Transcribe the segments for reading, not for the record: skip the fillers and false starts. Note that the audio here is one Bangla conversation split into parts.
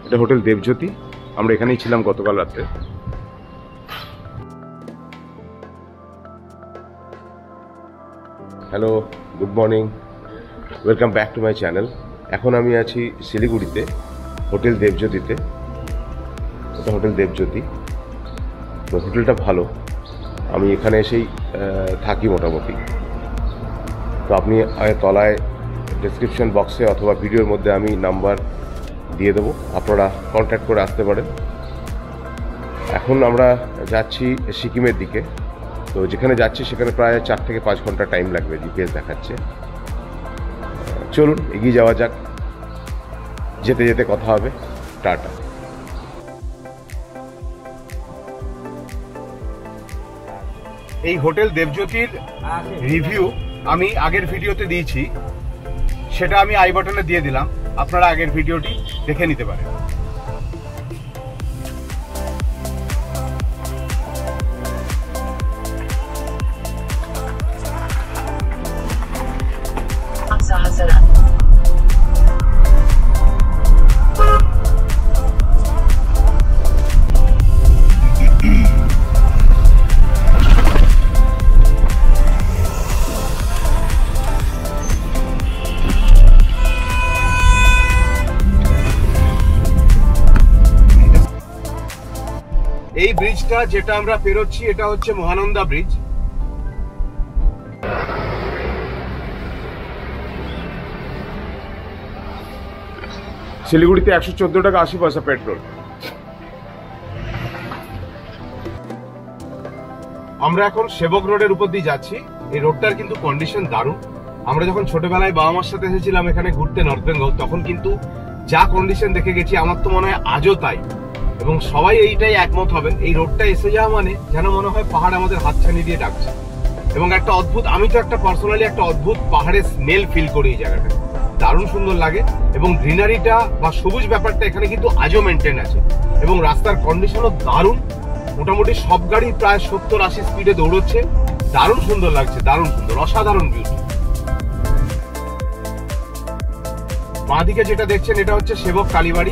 এটা হোটেল দেবজ্যোতি। আমরা এখানেই ছিলাম গতকাল রাত্রে। Hello, good morning, welcome back to my channel. এখন আমি আছি শিলিগুড়িতে, হোটেল দেবজ্যোতিতে। এটা হোটেল দেবজ্যোতি। তো হোটেলটা ভালো, আমি এখানে এসেই থাকি মোটামুটি। তো আপনি তলায় ডেসক্রিপশন বক্সে অথবা ভিডিওর মধ্যে আমি নাম্বার দিয়ে দেবো, আপনারা কন্ট্যাক্ট করে আসতে পারেন। এখন আমরা যাচ্ছি সিকিমের দিকে। তো যেখানে যাচ্ছি সেখানে প্রায় 4 থেকে 5 ঘন্টা টাইম লাগবে, জিপিএস দেখাচ্ছে। চলুন এগিয়ে যাওয়া যাক, যেতে যেতে কথা হবে। টাটা। এই হোটেল দেবজ্যোতির রিভিউ আমি আগের ভিডিওতে দিয়েছি, সেটা আমি আই বাটনে দিয়ে দিলাম, আপনারা আগের ভিডিওটি দেখে নিতে পারেন। এই ব্রিজটা যেটা আমরা পেরোচ্ছি এটা হচ্ছে মহানন্দা ব্রিজ। শিলিগুড়িতে 114 টাকা 80 পয়সা পেট্রোল। আমরা এখন সেবক রোডের উপর দিয়ে যাচ্ছি। এই রোডটার কিন্তু কন্ডিশন দারুণ। আমরা যখন ছোটবেলায় বাবা মার সাথে এসেছিলাম এখানে ঘুরতে নর্থ বেঙ্গল, তখন কিন্তু যা কন্ডিশন দেখে গেছি, আমার তো মনে হয় আজও তাই, এবং সবাই এইটাই একমত হবেন। এই রোডটা এসে যাওয়া মানে যেন মনে হয় পাহাড় আমাদের হাতছানি দিয়ে ডাকছে, এবং একটা অদ্ভুত, আমি তো একটা পার্সোনালি একটা অদ্ভুত পাহাড়ের স্মেল ফিল করি এই জায়গাটা। দারুণ সুন্দর লাগে, এবং গ্রিনারিটা বা সবুজ ব্যাপারটা এখানে কিন্তু আজও মেনটেন আছে, এবং রাস্তার কন্ডিশনও দারুণ। মোটামুটি সব গাড়ি প্রায় 70-80 স্পিডে দৌড়চ্ছে। দারুণ সুন্দর লাগছে, দারুণ সুন্দর, অসাধারণ বিউটি। বাঁদিকে যেটা দেখছেন এটা হচ্ছে সেবক কালীবাড়ি।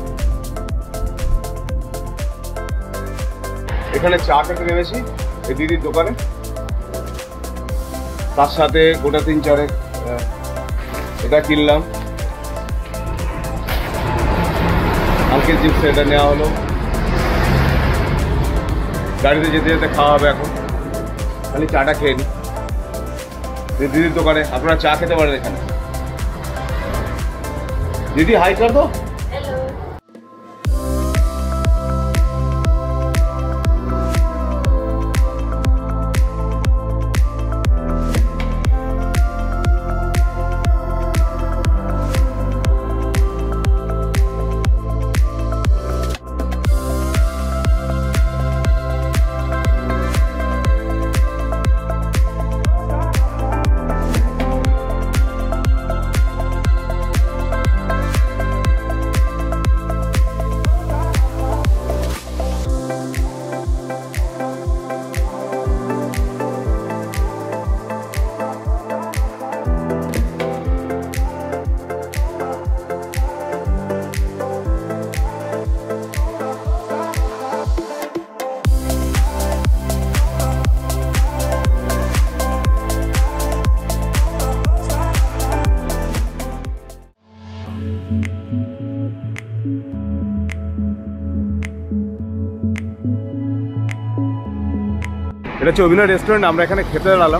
এখানে চা খেতে নেমেছি এই দিদির দোকানে, তার সাথে গোটা 3-4 এটা কিনলাম, আঙ্কেল চিপস এটা নেওয়া হলো। গাড়িতে যেতে যেতে খাওয়া হবে। এখন খালি চাটা খেয়ে নিই দিদির দোকানে। আপনারা চা খেতে পারেন এখানে। দিদি হাই কর দো। এটা হচ্ছে অভিনয় রেস্টুরেন্ট। আমরা এখানে খেতে দাঁড়ালাম।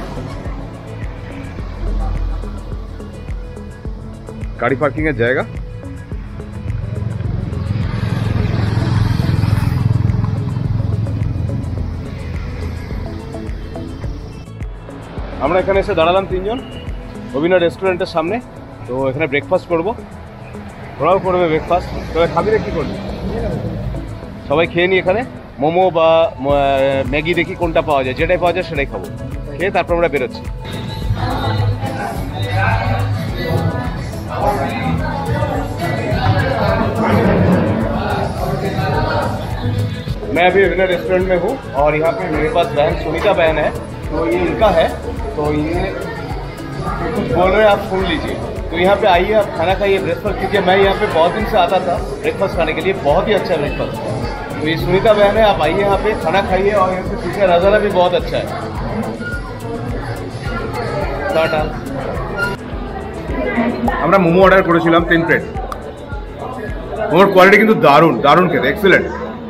গাড়ি পার্কিং এর জায়গা। আমরা এখানে এসে দাঁড়ালাম 3 জন অভিনয় রেস্টুরেন্টের সামনে। তো এখানে ব্রেকফাস্ট করবো, ওরাও করবে ব্রেকফাস্ট। তবে খাবি না কি করবি? সবাই খেয়ে নি এখানে। মোমো বা ম্যাগি দেখি কোনটা পাওয়া যায়, যেটাই পাওয়া যায় সেটাই খাবো। খেয়ে তারপর আমরা বেরোচ্ছি। मैं अभी अभिनय रेस्टोरेंट में हूँ और यहाँ पे मेरे पास बहन सुनीता बहन है, तो ये इनका है। तो ये कुछ बोल रहे हैं आप सुन लीजिए। तो यहाँ पे आइए, आप खाना खाइए, ब्रेकफास्ट कीजिए। मैं यहाँ पे बहुत दिन से आता था ब्रेकफास्ट खाने के लिए, बहुत ही अच्छा ब्रेकफास्ट। तो ये सुनीता बहन है, आप आइए यहाँ पे खाना खाइए, और यहाँ पे पीछे नज़ारा भी बहुत अच्छा है। टाटा। আমরা মোমো অর্ডার করেছিলাম 10 প্লেট। মোমোর কোয়ালিটি কিন্তু দারুণ দারুণ খেতে, এক্সেলেন্ট।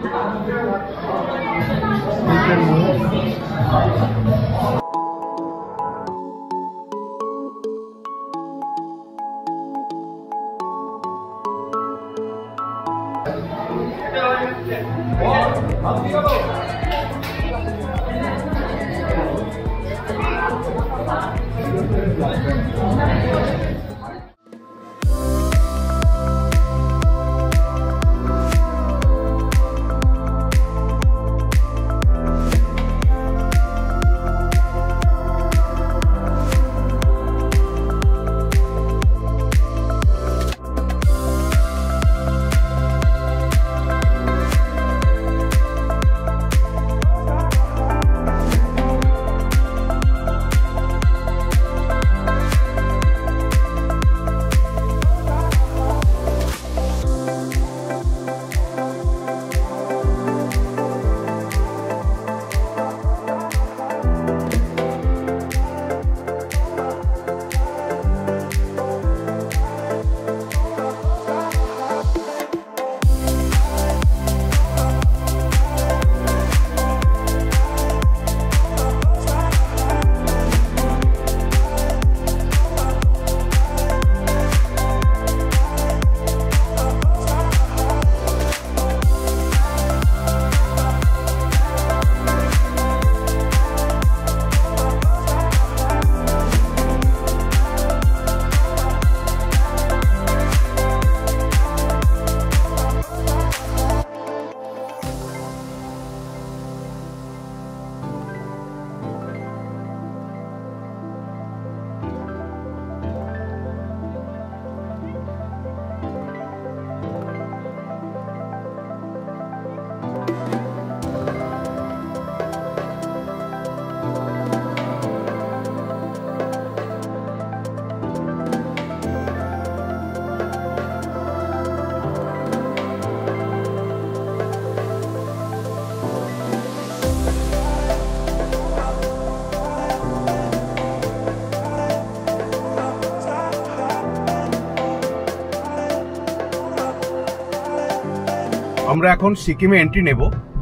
আমরা এখন সিকিমে এন্ট্রি নেব,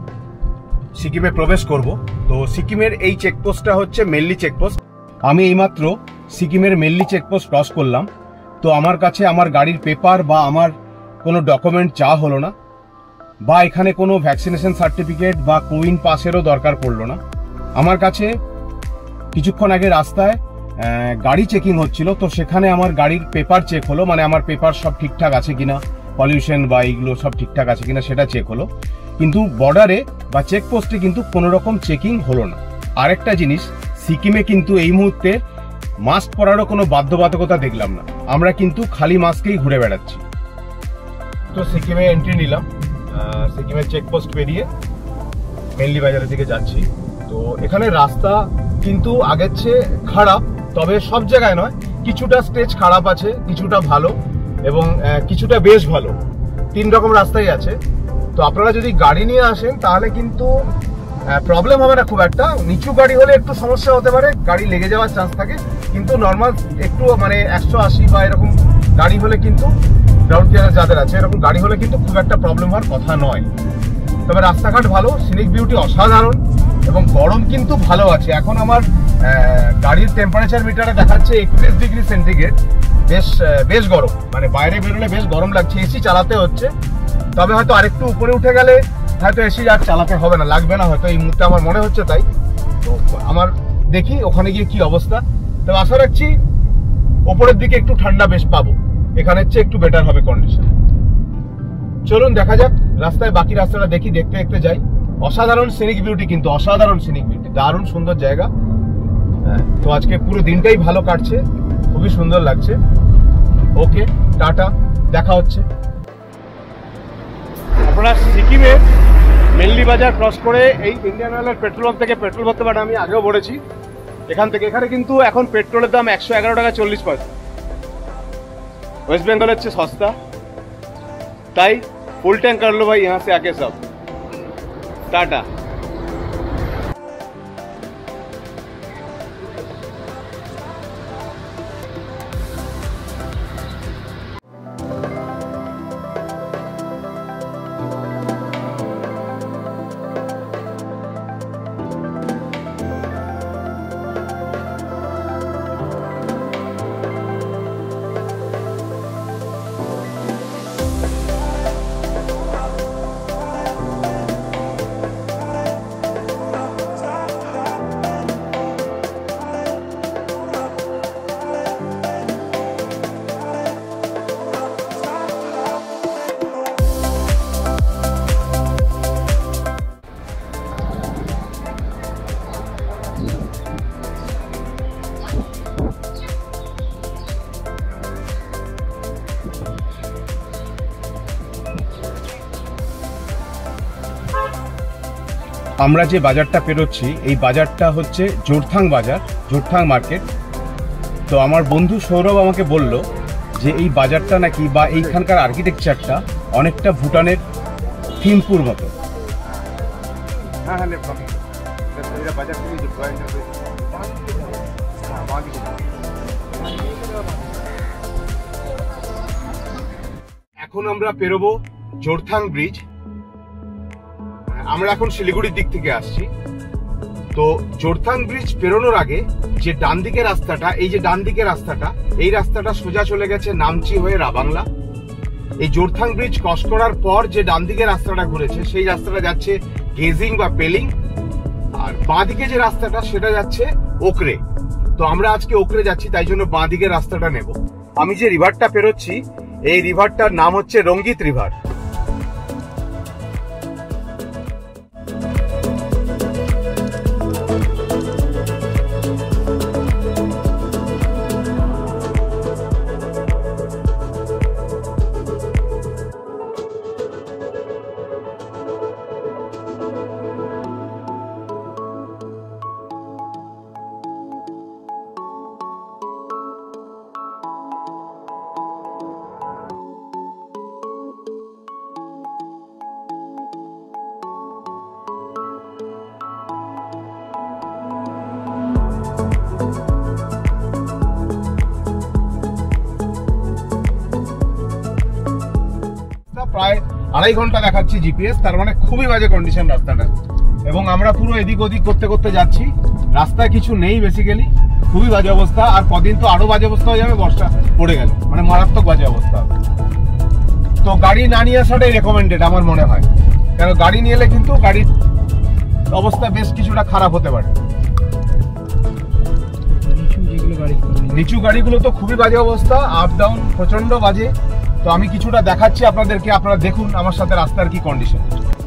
সিকিমে প্রবেশ করব। তো সিকিমের এই চেকপোস্টটা হচ্ছে মেল্লি চেকপোস্ট। আমি এইমাত্র সিকিমের মেল্লি চেকপোস্ট ক্রস করলাম। তো আমার কাছে আমার গাড়ির পেপার বা আমার কোনো ডকুমেন্ট চাওয়া হলো না, বা এখানে কোনো ভ্যাকসিনেশন সার্টিফিকেট বা কোউইন পাসেরও দরকার পড়লো না। আমার কাছে কিছুক্ষণ আগে রাস্তায় গাড়ি চেকিং হচ্ছিল, তো সেখানে আমার গাড়ির পেপার চেক হলো, মানে আমার পেপার সব ঠিকঠাক আছে কিনা, পলিউশন বা এইগুলো সব ঠিকঠাক আছে কিনা সেটা চেক হলো। কিন্তু বর্ডারে বা চেকপোস্টে কিন্তু কোনো রকম চেকিং হলো না। আরেকটা জিনিস, সিকিমে কিন্তু এই মুহূর্তে মাস্ক পরারও কোনো বাধ্যবাধকতা দেখলাম না, আমরা কিন্তু খালি মাস্কেই ঘুরে বেড়াচ্ছি। তো সিকিমে এন্ট্রি নিলাম, সিকিমের চেকপোস্ট পেরিয়ে মেল্লি বাজারের দিকে যাচ্ছি। তো এখানে রাস্তা কিন্তু আগের চেয়ে খারাপ, তবে সব জায়গায় নয়, কিছুটা স্টেজ খারাপ আছে, কিছুটা ভালো এবং কিছুটা বেশ ভালো। 3 রকম রাস্তাই আছে। তো আপনারা যদি গাড়ি নিয়ে আসেন তাহলে কিন্তু প্রবলেম হবে না খুব একটা। নিচু গাড়ি হলে একটু সমস্যা হতে পারে, গাড়ি লেগে যাওয়ার চান্স থাকে, কিন্তু নর্মাল একটু মানে 180 বা এরকম গাড়ি হলে কিন্তু, গ্রাউন্ড ক্লিয়ারেন্স যাদের আছে এরকম গাড়ি হলে কিন্তু খুব একটা প্রবলেম হওয়ার কথা নয়। তবে রাস্তাঘাট ভালো, সিনিক বিউটি অসাধারণ এবং গরম কিন্তু ভালো আছে। এখন আমার গাড়ির টেম্পারেচার মিটারে দেখাচ্ছে 31 ডিগ্রি সেন্টিগ্রেড। বেশ গরম, মানে বাইরে বেরোলে বেশ গরম লাগছে। এসি চালাতে হচ্ছে, তবে হয়তো আরেকটু উপরে উঠে গেলে হয়তো এসি আর চালাতে হবে না, লাগবে না হয়তো, এই মুহূর্তে আমার মনে হচ্ছে তাই। তো আমার দেখি ওখানে গিয়ে কি অবস্থা। তবে আশা রাখছি ওপরের দিকে একটু ঠান্ডা বেশ পাবো, এখানের চেয়ে একটু বেটার হবে কন্ডিশন। চলুন দেখা যাক, রাস্তায় বাকি রাস্তাটা দেখি, দেখতে দেখতে যাই। অসাধারণ সিনিক বিউটি, কিন্তু অসাধারণ সিনিক বিউটি, দারুণ সুন্দর জায়গা। তো আজকে পুরো দিনটাই ভালো কাটছে, খুবই সুন্দর লাগছে। ওকে, টাটা, দেখা হচ্ছে। আপনারা সিকিমে মেল্লি বাজার ক্রস করে এই ইন্ডিয়ান অয়েলের পেট্রোল পাম্প থেকে পেট্রোল ভরতে পারেন। আমি আগেও বলেছি এখান থেকে এখানে কিন্তু এখন পেট্রোলের দাম 111 টাকা 40 পয়সা। वेस्ट बंगाल अच्छे सस्ता ताई फुल टैंक कर लो भाई यहाँ से आके सब। टाटा। আমরা যে বাজারটা পেরোচ্ছি এই বাজারটা হচ্ছে জোরথাং বাজার, জোরথাং মার্কেট। তো আমার বন্ধু সৌরভ আমাকে বলল যে এই বাজারটা নাকি বা এইখানকার আর্কিটেকচারটা অনেকটা ভুটানের থিম্পুর মতো। এখন আমরা পেরোবো জোরথাং ব্রিজ। আমরা এখন শিলিগুড়ির দিক থেকে আসছি। তো জোরথাং ব্রিজ পেরোনোর আগে যে ডান দিকের রাস্তাটা, এই যে ডান দিকের রাস্তাটা, এই রাস্তাটা সোজা চলে গেছে নামচি হয়ে রাবাংলা। এই জোরথাং ব্রিজ ক্রস করার পর যে ডান দিকের রাস্তাটা ঘুরেছে সেই রাস্তাটা যাচ্ছে গেজিং বা পেলিং, আর বাঁ দিকে যে রাস্তাটা সেটা যাচ্ছে ওকরে। তো আমরা আজকে ওকরে যাচ্ছি, তাই জন্য বাঁ দিকের রাস্তাটা নেব। আমি যে রিভারটা পেরোচ্ছি এই রিভারটার নাম হচ্ছে রঙ্গিত রিভার। প্রায় 2.5 ঘন্টা দেখাচ্ছি জিপিএস, তার মানে খুবই বাজে কন্ডিশন রাস্তাটা। এবং আমরা পুরো এদিক ওদিক করতে করতে যাচ্ছি, রাস্তায় কিছু নেই, বেসিক্যালি খুবই বাজে অবস্থা। আর কদিন তো আরো বাজে অবস্থা হয়ে যাবে, বর্ষা পড়ে গেল, মানে মারাত্মক বাজে অবস্থা। তো গাড়ি না নিয়ে আসাটাই রেকমেন্ডেড আমার মনে হয়, কারণ গাড়ি নিয়ে এলে কিন্তু গাড়ির অবস্থা বেশ কিছুটা খারাপ হতে পারে। নিচু গাড়িগুলো তো খুবই বাজে অবস্থা, আপ ডাউন প্রচন্ড বাজে। তো আমি কিছুটা দেখাচ্ছি আপনাদেরকে, আপনারা দেখুন আমার সাথে রাস্তার কি কন্ডিশন।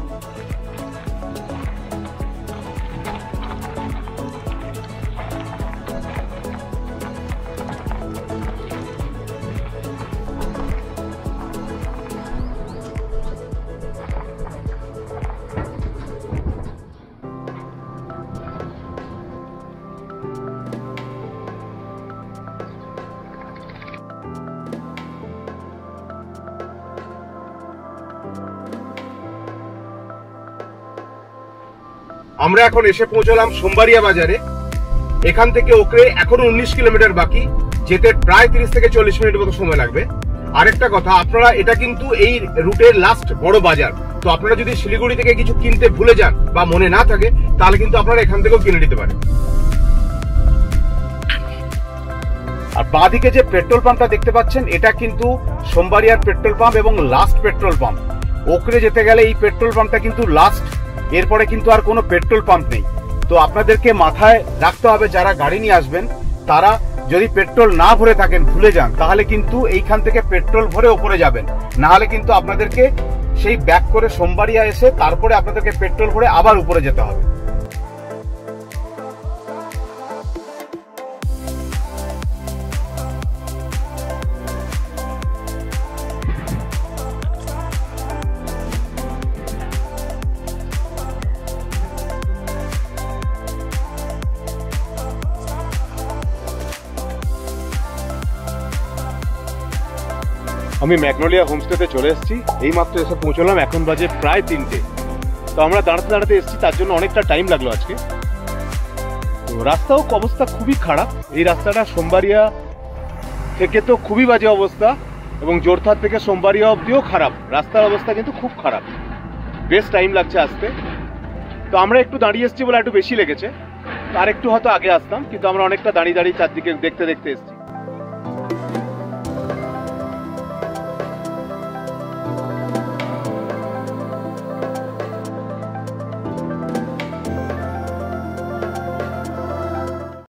আমরা এখন এসে পৌঁছলাম সোমবারিয়া বাজারে। এখান থেকে ওকরে এখনো 19 কিলোমিটার বাকি, যেতে প্রায় 30 থেকে 40 মিনিট মতো সময় লাগবে। আরেকটা কথা, আপনারা এটা কিন্তু এই রুটের লাস্ট বড় বাজার। তো আপনারা যদি শিলিগুড়ি থেকে কিছু কিনতে ভুলে যান বা মনে না থাকে, তাহলে কিন্তু আপনারা এখান থেকেও কিনে নিতে পারেন। আর বাঁ দিকে যে পেট্রোল পাম্পটা দেখতে পাচ্ছেন, এটা কিন্তু সোমবারিয়ার পেট্রোল পাম্প এবং লাস্ট পেট্রোল পাম্প। ওকরে যেতে গেলে এই পেট্রোল পাম্পটা কিন্তু লাস্ট, এরপরে কিন্তু আর কোনো পেট্রোল পাম্প নেই। তো আপনাদেরকে মাথায় রাখতে হবে, যারা গাড়ি নিয়ে আসবেন তারা যদি পেট্রোল না ভরে থাকেন, ভুলে যান, তাহলে কিন্তু এইখান থেকে পেট্রোল ভরে ওপরে যাবেন। না হলে কিন্তু আপনাদেরকে সেই ব্যাক করে সোমবারিয়া এসে তারপরে আপনাদেরকে পেট্রোল ভরে আবার উপরে যেতে হবে। আমি ম্যাগনোলিয়া হোমস্টেতে চলে এসেছি, এইমাত্র এসে পৌঁছলাম, এখন বাজে প্রায় 3টে। তো আমরা দাঁড়াতে দাঁড়াতে এসেছি, তার জন্য অনেকটা টাইম লাগলো আজকে। তো রাস্তাও অবস্থা খুবই খারাপ, এই রাস্তাটা সোমবারিয়া থেকে তো খুবই বাজে অবস্থা, এবং জোরথার থেকে সোমবারিয়া অবধিও খারাপ, রাস্তার অবস্থা কিন্তু খুব খারাপ, বেশ টাইম লাগছে আসতে। তো আমরা একটু দাঁড়িয়ে এসেছি বলে একটু বেশি লেগেছে, আর একটু হয়তো আগে আসতাম, কিন্তু আমরা অনেকটা দাঁড়িয়ে দাঁড়িয়ে চারদিকে দেখতে দেখতে এসেছি।